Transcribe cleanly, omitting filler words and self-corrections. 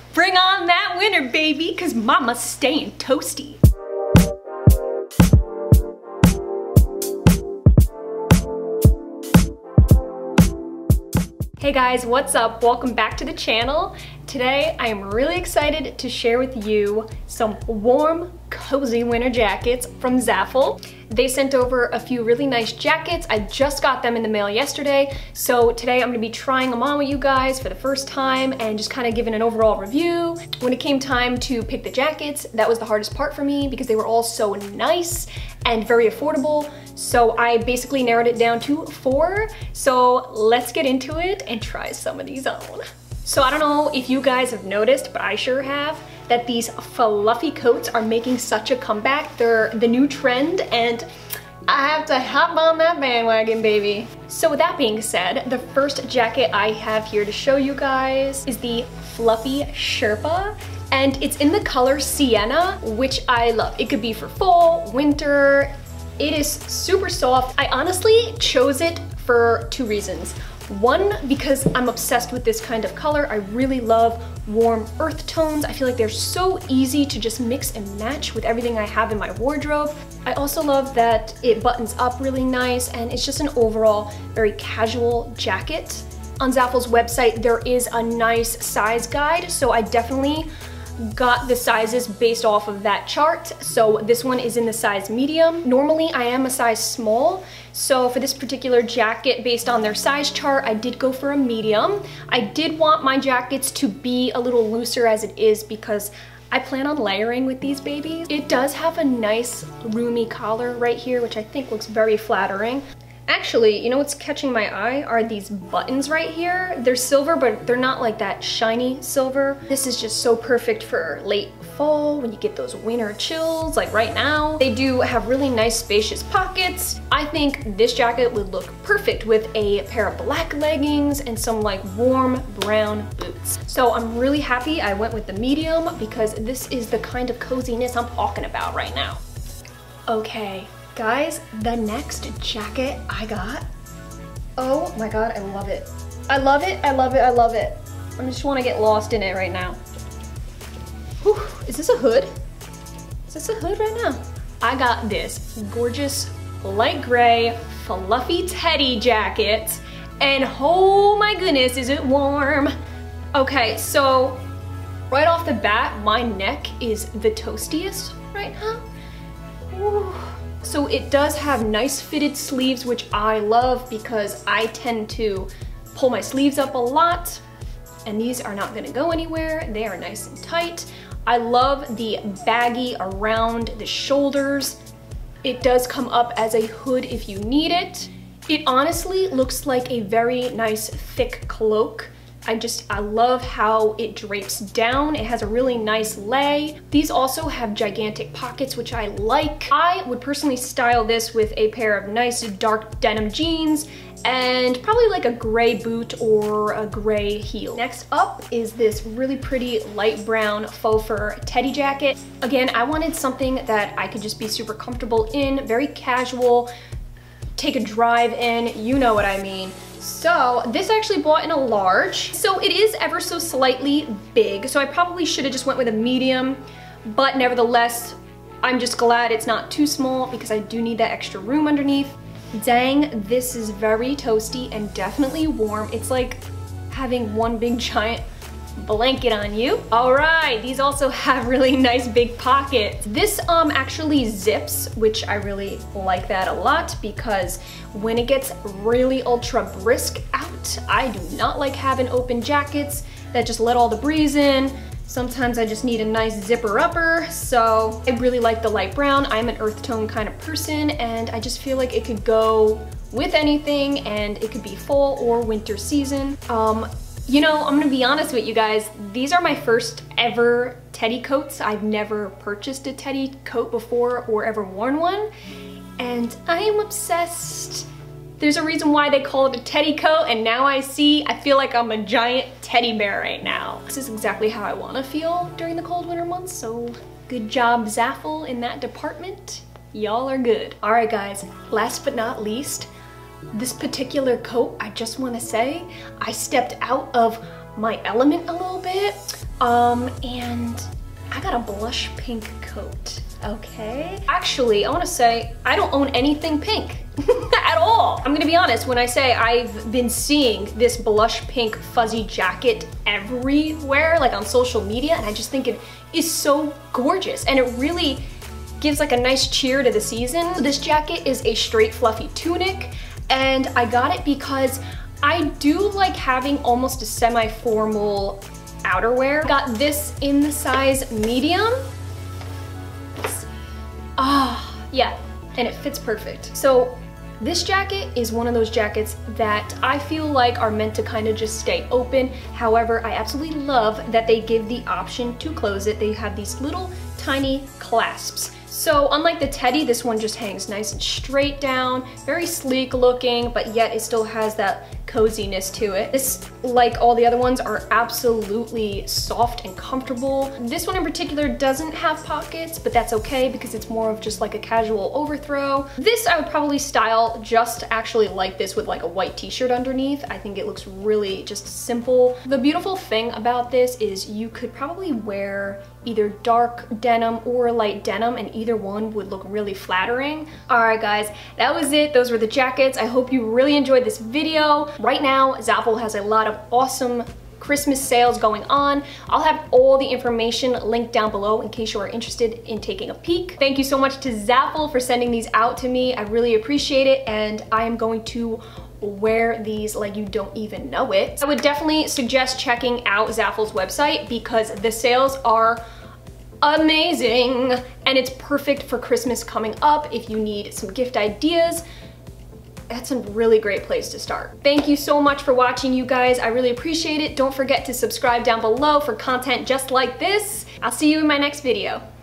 Bring on that winter, baby, cause mama's staying toasty. Hey guys, what's up? Welcome back to the channel. Today I am really excited to share with you some warm, cozy winter jackets from Zaful. They sent over a few really nice jackets. I just got them in the mail yesterday, so today I'm gonna be trying them on with you guys for the first time and just kind of giving an overall review. When it came time to pick the jackets, that was the hardest part for me because they were all so nice and very affordable. So I basically narrowed it down to 4. So let's get into it and try some of these on. So I don't know if you guys have noticed, but I sure have, that these fluffy coats are making such a comeback. They're the new trend and I have to hop on that bandwagon, baby. So with that being said, the first jacket I have here to show you guys is the Fluffy Sherpa. And it's in the color Sienna, which I love. It could be for fall, winter. It is super soft. I honestly chose it for 2 reasons. One, because I'm obsessed with this kind of color. I really love warm earth tones. I feel like they're so easy to just mix and match with everything I have in my wardrobe. I also love that it buttons up really nice and it's just an overall very casual jacket. On Zaful's website, there is a nice size guide, so I definitely got the sizes based off of that chart. So this one is in the size medium. Normally I am a size small, so for this particular jacket, based on their size chart, I did go for a medium. I did want my jackets to be a little looser as it is because I plan on layering with these babies. It does have a nice roomy collar right here, which I think looks very flattering. Actually, you know what's catching my eye are these buttons right here. They're silver, but they're not like that shiny silver. This is just so perfect for late fall when you get those winter chills, like right now. They do have really nice spacious pockets. I think this jacket would look perfect with a pair of black leggings and some like warm brown boots. So I'm really happy I went with the medium because this is the kind of coziness I'm talking about right now. Okay. Guys, the next jacket I got, oh my god, I love it. I love it, I love it, I love it. I just want to get lost in it right now. Whew, is this a hood? Is this a hood right now? I got this gorgeous light gray fluffy teddy jacket and oh my goodness, is it warm. Okay, so right off the bat, my neck is the toastiest right now. Ooh. So it does have nice fitted sleeves, which I love because I tend to pull my sleeves up a lot and these are not gonna go anywhere. They are nice and tight. I love the baggy around the shoulders. It does come up as a hood if you need it. It honestly looks like a very nice thick cloak. I love how it drapes down. It has a really nice lay. These also have gigantic pockets, which I like. I would personally style this with a pair of nice dark denim jeans and probably like a gray boot or a gray heel. Next up is this really pretty light brown faux fur teddy jacket. Again, I wanted something that I could just be super comfortable in, very casual, take a drive in, you know what I mean. So this I actually bought in a large. So it is ever so slightly big. So I probably should have just went with a medium, but nevertheless, I'm just glad it's not too small because I do need that extra room underneath. Dang, this is very toasty and definitely warm. It's like having one big giant blanket on you. All right, these also have really nice big pockets. This actually zips, which I really like that a lot because when it gets really ultra brisk out, I do not like having open jackets that just let all the breeze in. Sometimes I just need a nice zipper upper, so I really like the light brown. I'm an earth tone kind of person and I just feel like it could go with anything and it could be fall or winter season. You know, I'm gonna be honest with you guys, these are my first ever teddy coats. I've never purchased a teddy coat before or ever worn one, and I am obsessed. There's a reason why they call it a teddy coat, and now I feel like I'm a giant teddy bear right now. This is exactly how I wanna feel during the cold winter months, so good job Zaful in that department. Y'all are good. All right guys, last but not least, this particular coat, I just want to say, I stepped out of my element a little bit. And I got a blush pink coat, okay? Actually, I wanna say, I don't own anything pink at all. I'm gonna be honest, when I say I've been seeing this blush pink fuzzy jacket everywhere, like on social media, and I just think it is so gorgeous, and it really gives like a nice cheer to the season. This jacket is a straight fluffy tunic, and I got it because I do like having almost a semi-formal outerwear. Got this in the size medium. Yeah, and it fits perfect. So this jacket is one of those jackets that I feel like are meant to kind of just stay open. However, I absolutely love that they give the option to close it. They have these little tiny clasps. So unlike the Teddy, this one just hangs nice and straight down, very sleek looking, but yet it still has that coziness to it. This, like all the other ones, are absolutely soft and comfortable. This one in particular doesn't have pockets, but that's okay because it's more of just like a casual overthrow. This I would probably style just actually like this with like a white t-shirt underneath. I think it looks really just simple. The beautiful thing about this is you could probably wear either dark denim or light denim, and either one would look really flattering. All right guys, that was it. Those were the jackets. I hope you really enjoyed this video. Right now, Zaful has a lot of awesome Christmas sales going on. I'll have all the information linked down below in case you are interested in taking a peek. Thank you so much to Zaful for sending these out to me. I really appreciate it, and I am going to wear these like you don't even know it. I would definitely suggest checking out Zaful's website because the sales are amazing, and it's perfect for Christmas coming up. If you need some gift ideas, that's a really great place to start. Thank you so much for watching, you guys. I really appreciate it. Don't forget to subscribe down below for content just like this. I'll see you in my next video.